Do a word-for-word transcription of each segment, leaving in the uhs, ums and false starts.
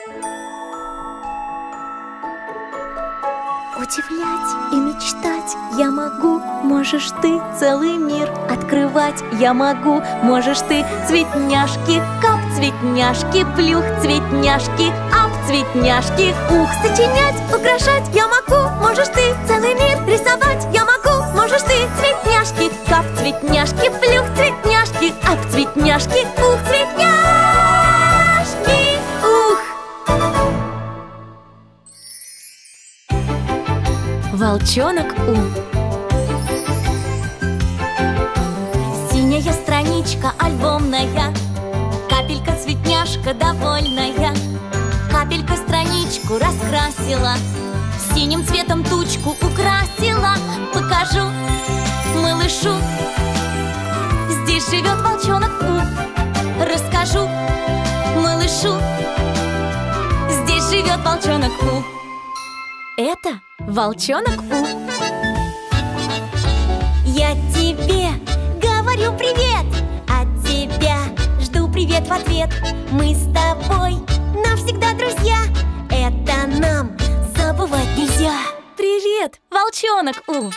Удивлять и мечтать я могу, можешь ты целый мир открывать я могу, можешь ты цветняшки, кап, цветняшки, плюх, цветняшки, ап, цветняшки, ух, сочинять, украшать я могу, можешь ты целый мир рисовать я могу, можешь ты цветняшки, кап, цветняшки, плюх, цветняшки, ап, цветняшки, ух, цветняшки, ух. Волчонок У. Синяя страничка альбомная, капелька цветняшка довольная. Капелька страничку раскрасила, синим цветом тучку украсила. Покажу малышу, здесь живет волчонок У. Расскажу малышу, здесь живет волчонок У. Это волчонок У. Я тебе говорю привет, от тебя жду привет в ответ. Мы с тобой навсегда друзья, это нам забывать нельзя. Привет, волчонок У.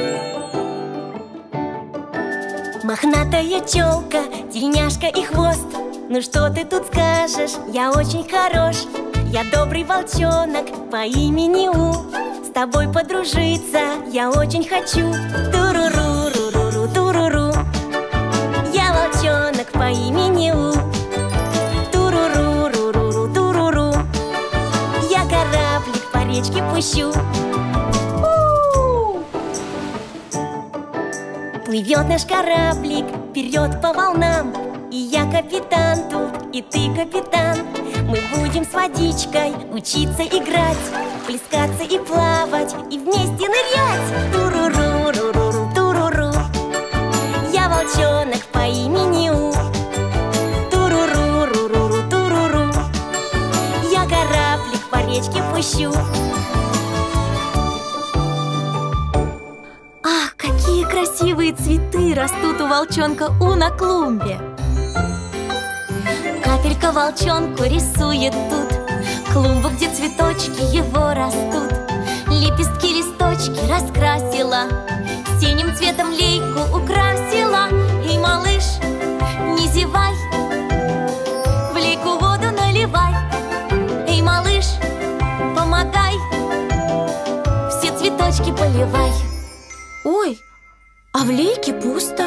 Мохнатая челка, тельняшка и хвост. Ну что ты тут скажешь, я очень хорош. Я добрый волчонок по имени У. С тобой подружиться я очень хочу. Туруру-ру-ру-ру, туруру. Я волчонок по имени У. Туруру-ру-ру-ру, туруру. Я кораблик по речке пущу. У-у-у. Плывет наш кораблик вперед по волнам. И я капитан тут, и ты капитан. Мы будем с водичкой учиться играть, плескаться и плавать, и вместе нырять. Туруру-ру-ру-ру, туруру. Я волчонок по имени У. Туруру-ру-ру-ру, туруру. Я кораблик по речке пущу. Ах, какие красивые цветы растут у волчонка У на клумбе. Капелька волчонку рисует тут клумбу, где цветочки его растут. Лепестки, листочки раскрасила, синим цветом лейку украсила. И, малыш, не зевай, в лейку воду наливай. Эй, малыш, помогай, все цветочки поливай. Ой, а в лейке пусто.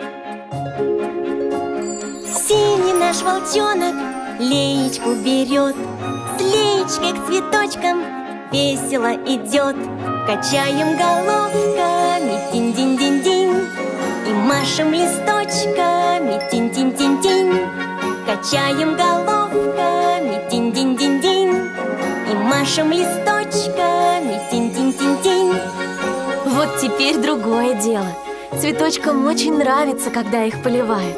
Синий наш волчонок леечку берет, с леечкой к цветочкам весело идет. Качаем головками, тинь-динь-динь-динь, и машем листочками, тинь-тинь-тинь-тинь. Качаем головками, тинь-динь-динь-динь, и машем листочками, тинь-тинь-тинь-тинь. Вот теперь другое дело. Цветочкам очень нравится, когда их поливают.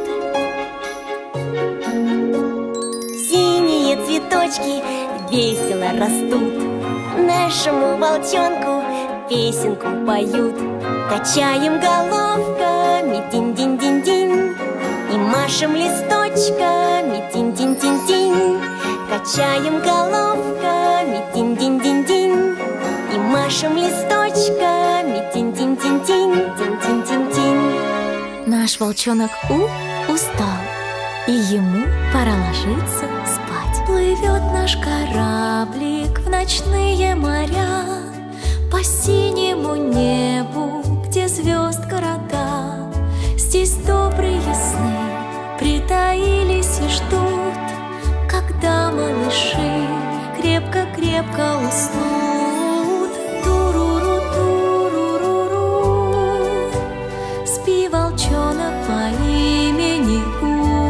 Синие цветочки весело растут, нашему волчонку песенку поют. Качаем головками, тинь-динь-динь-динь, и машем листочками, тинь-тинь-тинь-тинь. Качаем головками, тинь-динь-динь-динь, и машем листочками, тинь-тинь-тинь-тинь, тинь-тинь-тинь-тинь. Наш волчонок У устал, и ему пора ложиться спать. Плывет наш кораблик в ночные моря, по синему небу, где звезд города. Здесь добрые сны притаились и ждут, когда малыши крепко-крепко уснут. Туруру, туруру, спи, волчонок по имени У.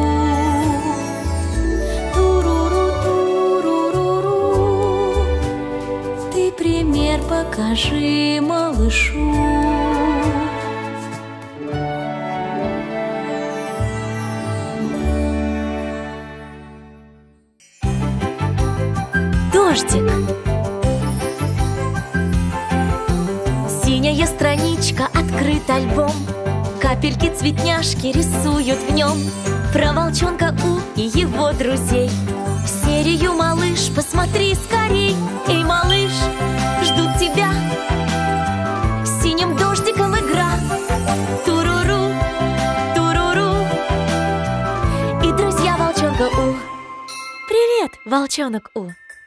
Пример покажи малышу. Дождик. Синяя страничка, открыт альбом. Капельки цветняшки рисуют в нем про волчонка У и его друзей. В серию, малыш, посмотри. смотри скорей. Эй, малыш, ждут тебя. Синим дождиком игра. Туруру, туруру. И друзья волчонка У. Привет, волчонок У.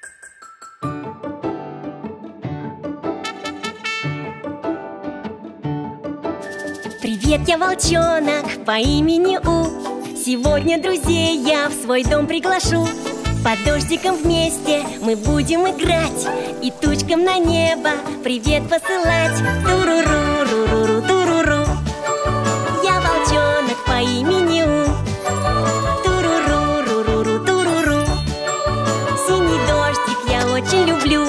Привет, я волчонок по имени У. Сегодня друзей я в свой дом приглашу. Под дождиком вместе мы будем играть и тучкам на небо привет посылать. Туруру, руруру, туруру. Я волчонок по имени У. Туруру, руруру, туруру. Синий дождик я очень люблю.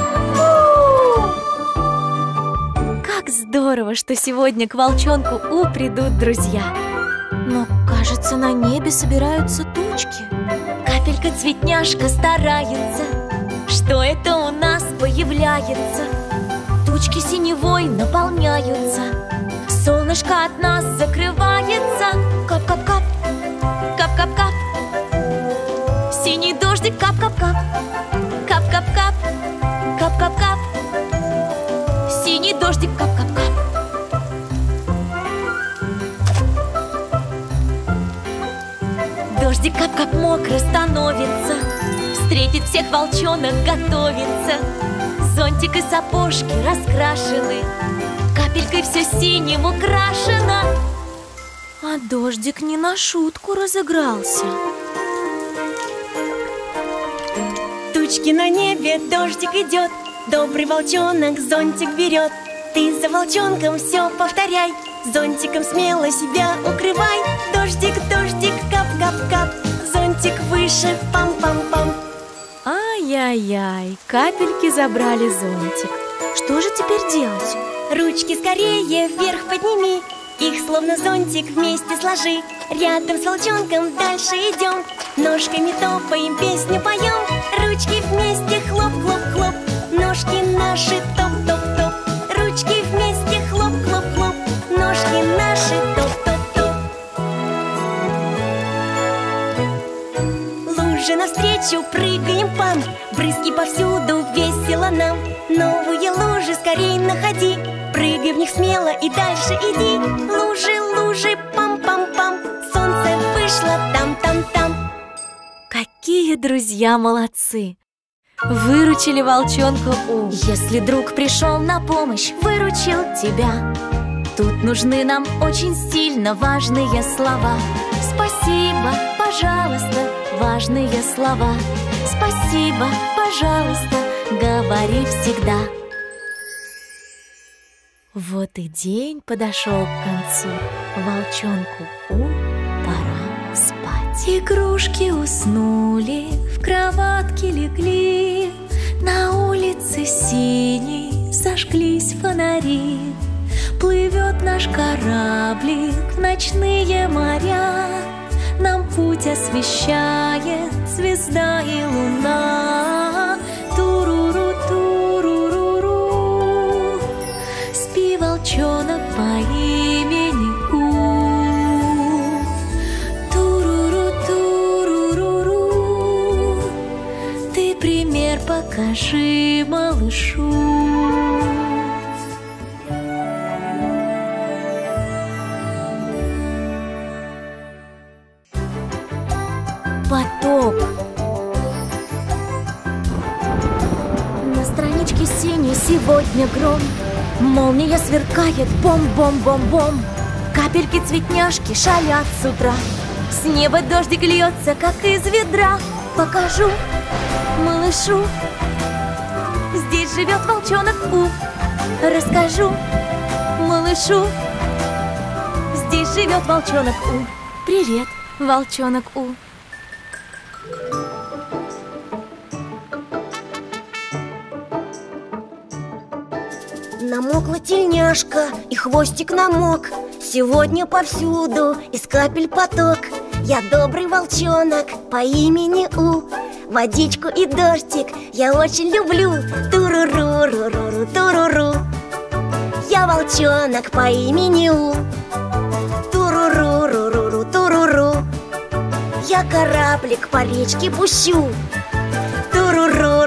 Как здорово, что сегодня к волчонку У придут друзья. Но, кажется, на небе собираются тучки. Капелька-цветняшка старается. Что это у нас появляется? Тучки синевой наполняются. Солнышко от нас закрывается. Кап-кап-кап, кап-кап-кап. Синий дождик, кап-кап-кап. Кап-кап-кап, кап-кап-кап. Синий дождик, кап-кап-кап. Дождик кап-кап мокро становится. Встретить всех волчонок готовится. Зонтик и сапожки раскрашены. Капелькой все синим украшено. А дождик не на шутку разыгрался. Тучки на небе, дождик идет. Добрый волчонок зонтик берет. Ты за волчонком все повторяй. Зонтиком смело себя укрывай. Дождик, дождик, кап-кап-кап. Зонтик выше, пам-пам-пам. Ай-яй-яй, капельки забрали зонтик. Что же теперь делать? Ручки скорее вверх подними. Их словно зонтик вместе сложи. Рядом с волчонком дальше идем. Ножками топаем, песню поем. Ручки вместе, хлоп-хлоп-хлоп. Ножки наши топ-топ-топ. Ручки вместе, хлоп-хлоп-хлоп. Ножки наши топ-топ-топ. Лужи навстречу прыгаем, пам. Брызги повсюду, весело нам. Новые лужи скорей находи. Прыгай в них смело и дальше иди. Лужи, лужи, пам-пам-пам. Солнце вышло там-там-там. Какие друзья молодцы! Выручили волчонка У. Если друг пришел на помощь, выручил тебя. Тут нужны нам очень сильно важные слова. Спасибо, пожалуйста, важные слова. Спасибо, пожалуйста, говори всегда. Вот и день подошел к концу. Волчонку У пора спать. Игрушки уснули, в кроватке легли. На улице синей зажглись фонари. Плывет наш кораблик в ночные моря. Нам путь освещает звезда и луна. Туруру, туруру. Спи, волчонок по имени У. Туруру, туруру. Ты пример покажи малышу. Потоп. На страничке синей сегодня гром. Молния сверкает, бом-бом-бом-бом. Капельки-цветняшки шалят с утра. С неба дождик льется, как из ведра. Покажу малышу, здесь живет волчонок У. Расскажу малышу, здесь живет волчонок У. Привет, волчонок У. Намокла тельняшка, и хвостик намок. Сегодня повсюду из капель поток. Я добрый волчонок по имени У. Водичку и дождик я очень люблю. Туруру-ру-ру-ру, туруру. Я волчонок по имени У. Туруру-ру-ру-ру, туруру. Я кораблик по речке пущу. Туруру.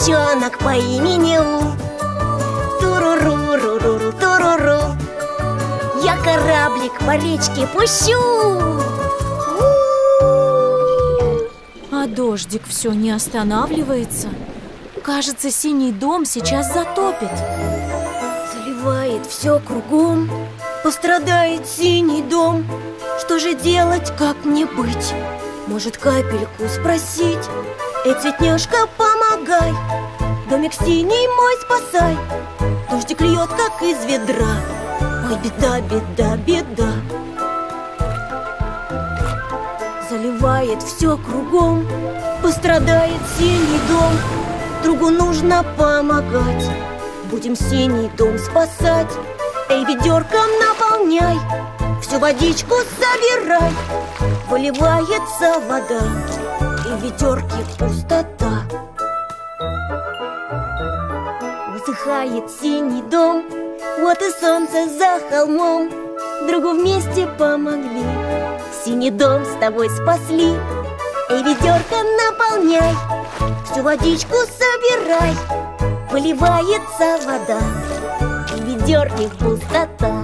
волчонок по имени У. Туруру-ру-ру-ру, туруру. Я кораблик по речке пущу. А дождик все не останавливается. Кажется, синий дом сейчас затопит. Заливает все кругом, пострадает синий дом. Что же делать, как мне быть? Может, капельку спросить? Эй, цветняшка, помогай, домик синий мой спасай. Дождик льет, как из ведра. Ой, беда, беда, беда. Заливает все кругом, пострадает синий дом. Другу нужно помогать, будем синий дом спасать. Эй, ведерком наполняй, всю водичку собирай. Выливается вода, и в ведерке пустота. Высыхает синий дом, вот и солнце за холмом. Другу вместе помогли, синий дом с тобой спасли. Эй, ведерко наполняй, всю водичку собирай. Выливается вода, и в ведерке пустота.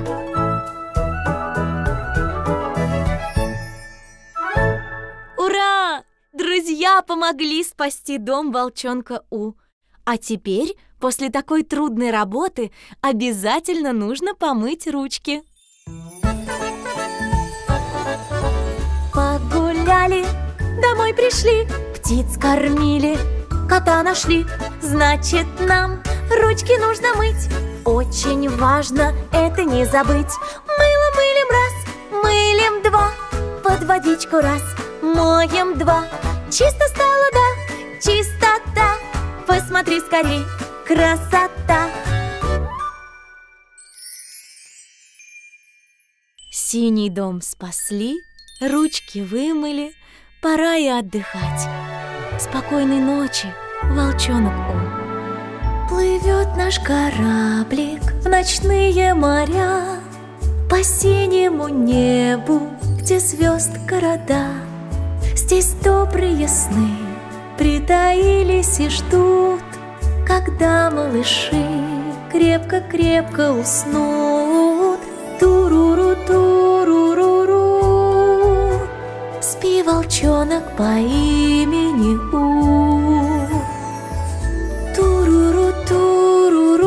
Ура! Друзья помогли спасти дом волчонка У. А теперь, после такой трудной работы, обязательно нужно помыть ручки. Погуляли, домой пришли, птиц кормили, кота нашли. Значит, нам ручки нужно мыть. Очень важно это не забыть. Мыло мылим раз, мылим два, под водичку раз, моем два. Чисто стало, да, чистота. Посмотри скорей, красота. Синий дом спасли, ручки вымыли, пора и отдыхать. Спокойной ночи, волчонок У. Плывет наш кораблик в ночные моря, по синему небу, где звезд города. Здесь добрые сны притаились и ждут, когда малыши крепко-крепко уснут. Туруру, туруру, спи, волчонок по имени У. Туруру,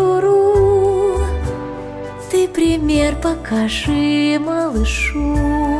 туруру, ты пример покажи малышу.